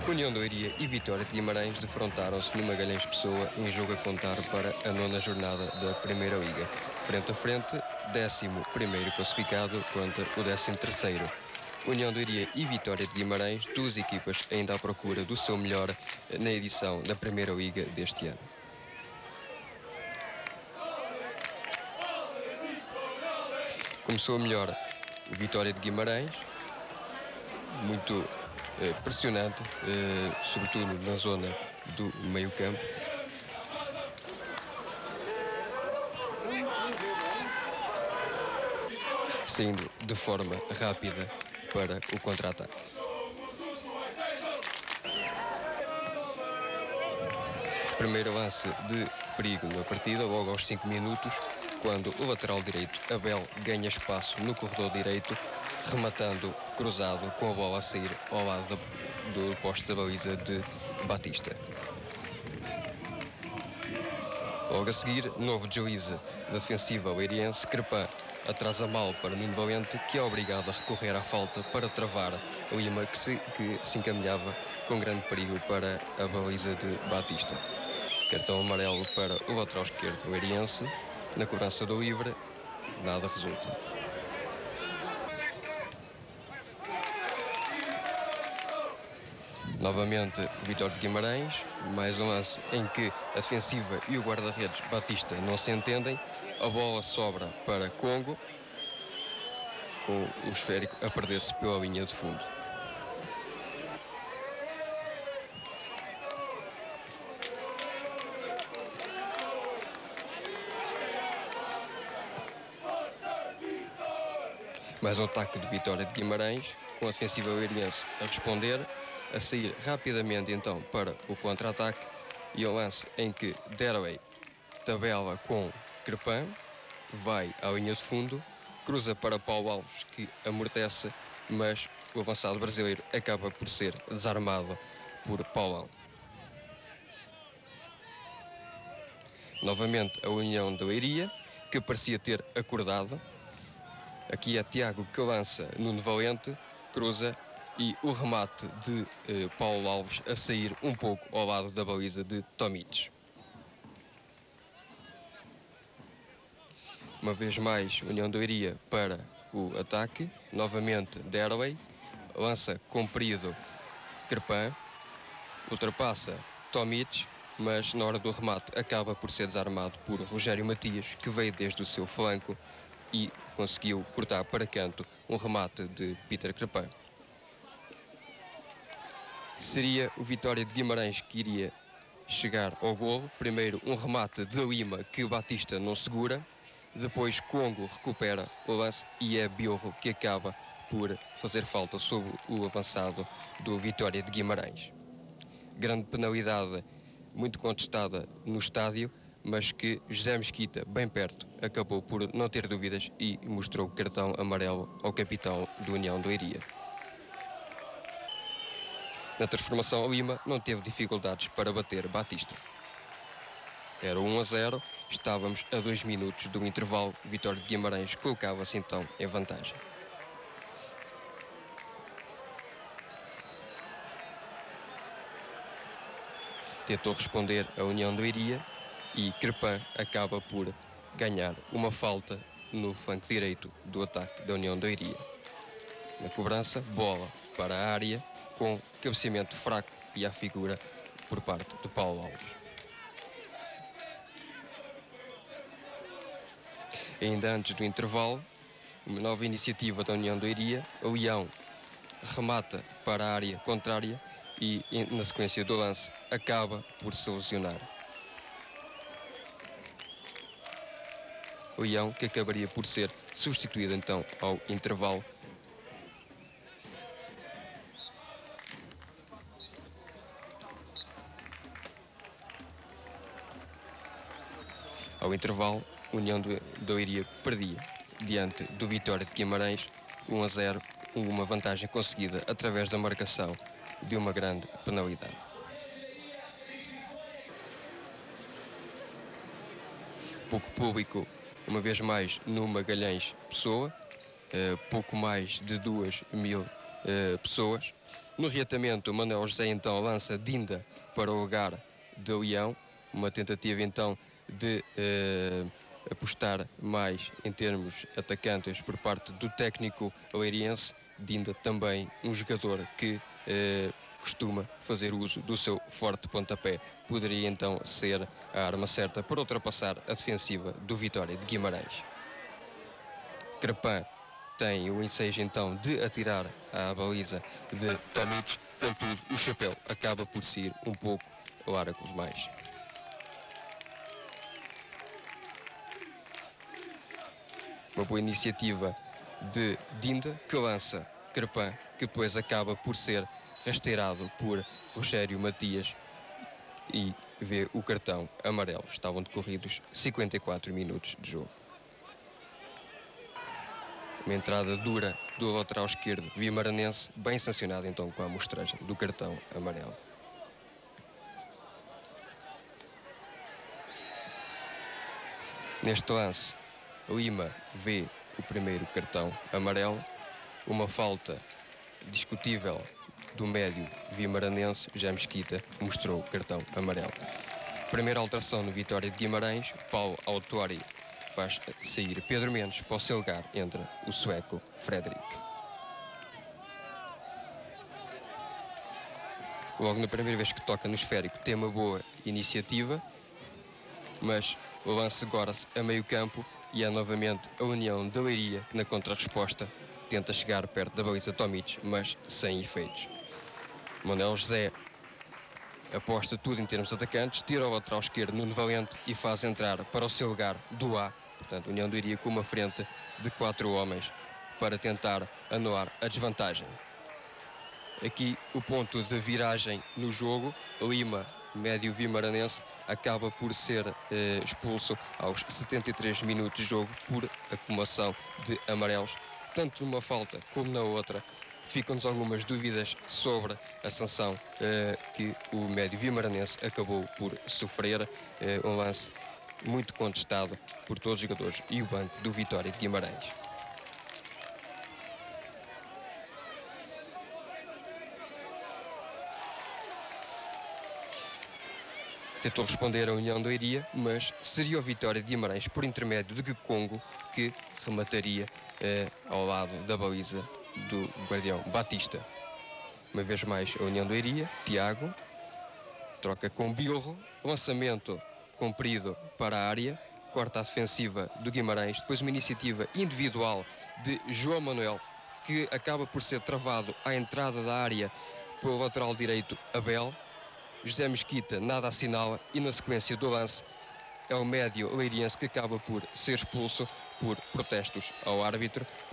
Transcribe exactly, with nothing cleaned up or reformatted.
União de Leiria e Vitória de Guimarães defrontaram-se no Magalhães Pessoa em jogo a contar para a nona jornada da Primeira Liga. Frente a frente, décimo primeiro classificado contra o décimo terceiro. União de Leiria e Vitória de Guimarães, duas equipas ainda à procura do seu melhor na edição da Primeira Liga deste ano. Começou melhor Vitória de Guimarães, muito eh, pressionante, eh, sobretudo na zona do meio-campo. Saindo de forma rápida para o contra-ataque. Primeiro lance de perigo na partida, logo aos cinco minutos, quando o lateral direito, Abel, ganha espaço no corredor direito, rematando cruzado com a bola a sair ao lado do, do poste da baliza de Batista. Logo a seguir, novo deslize da defensiva leiriense, Crepin atrasa mal para Nuno Valente, que é obrigado a recorrer à falta para travar Lima, que se, que se encaminhava com grande perigo para a baliza de Batista. Cartão amarelo para o lateral esquerdo leiriense. Na cobrança do livre, nada resulta. Novamente, Vitória de Guimarães, mais um lance em que a defensiva e o guarda-redes Batista não se entendem. A bola sobra para Congo, com o esférico a perder-se pela linha de fundo. Mais um ataque de Vitória de Guimarães, com a defensiva leiriense a responder, a sair rapidamente então para o contra-ataque, e o lance em que Derway tabela com Crepin, vai à linha de fundo, cruza para Paulo Alves, que amortece, mas o avançado brasileiro acaba por ser desarmado por Paulão. Novamente a União de Leiria, que parecia ter acordado. Aqui é Tiago que lança Nuno Valente, cruza, e o remate de eh, Paulo Alves a sair um pouco ao lado da baliza de Tomic. Uma vez mais, União de Leiria para o ataque. Novamente Derway, lança comprido Crepin, ultrapassa Tomic, mas na hora do remate acaba por ser desarmado por Rogério Matias, que veio desde o seu flanco e conseguiu cortar para canto um remate de Peter Crepin. Seria o Vitória de Guimarães que iria chegar ao golo. Primeiro um remate de Lima que o Batista não segura, depois Congo recupera o lance e é Biorro que acaba por fazer falta sobre o avançado do Vitória de Guimarães. Grande penalidade, muito contestada no estádio, mas que José Mesquita, bem perto, acabou por não ter dúvidas e mostrou cartão amarelo ao capitão do União de Leiria. Na transformação, Lima não teve dificuldades para bater Batista. Era um a zero, estávamos a dois minutos do intervalo, Vitória de Guimarães colocava-se então em vantagem. Tentou responder a União de Leiria e Crepin acaba por ganhar uma falta no flanco direito do ataque da União de Leiria. Na cobrança, bola para a área, com cabeceamento fraco e à figura por parte de Paulo Alves. Ainda antes do intervalo, uma nova iniciativa da União de Leiria. O Leão remata para a área contrária e, na sequência do lance, acaba por se lesionar. O Leão, que acabaria por ser substituído então ao intervalo. Ao intervalo, União de Leiria perdia diante do Vitória de Guimarães um a zero, uma vantagem conseguida através da marcação de uma grande penalidade. Pouco público, uma vez mais, no Magalhães Pessoa, uh, pouco mais de duas mil uh, pessoas. No reatamento, Manuel José então lança Dinda para o lugar de Leão, uma tentativa então de eh, apostar mais em termos atacantes por parte do técnico leirense. Dinda também um jogador que eh, costuma fazer uso do seu forte pontapé. Poderia então ser a arma certa para ultrapassar a defensiva do Vitória de Guimarães. Crepin tem o ensejo então de atirar à baliza de Tomic, contudo o chapéu acaba por ser um pouco largo demais. Uma boa iniciativa de Dinda, que lança Crepin, que depois acaba por ser rasteirado por Rogério Matias e vê o cartão amarelo. Estavam decorridos cinquenta e quatro minutos de jogo. Uma entrada dura do lateral esquerdo vimaranense, bem sancionada então com a amostragem do cartão amarelo. Neste lance, Lima vê o primeiro cartão amarelo, uma falta discutível do médio vimaranense. José Mesquita mostrou o cartão amarelo. Primeira alteração no Vitória de Guimarães, Paulo Autori faz sair Pedro Mendes, para o seu lugar entra o sueco Fredrik. Logo na primeira vez que toca no esférico tem uma boa iniciativa, mas o lance agora-se a meio campo e é novamente a União da Leiria que na contrarresposta tenta chegar perto da baliza Tomic, mas sem efeitos. Manuel José aposta tudo em termos atacantes, tira o lateral esquerdo Nuno Valente e faz entrar para o seu lugar Duá. Portanto, a União da Leiria com uma frente de quatro homens para tentar anular a desvantagem. Aqui o ponto de viragem no jogo. Lima, médio vimaranense, acaba por ser eh, expulso aos setenta e três minutos de jogo por acumulação de amarelos, tanto numa falta como na outra. Ficam-nos algumas dúvidas sobre a sanção eh, que o médio vimaranense acabou por sofrer. Eh, um lance muito contestado por todos os jogadores e o banco do Vitória de Guimarães. Tentou responder a União da Leiria, mas seria o Vitória de Guimarães, por intermédio de Congo, que remataria eh, ao lado da baliza do guardião Batista. Uma vez mais a União da Leiria, Tiago, troca com Biorro, lançamento comprido para a área, corta a defensiva do Guimarães, depois uma iniciativa individual de João Manuel, que acaba por ser travado à entrada da área pelo lateral direito Abel. José Mesquita nada assinala e na sequência do lance é o médio leiriense que acaba por ser expulso por protestos ao árbitro.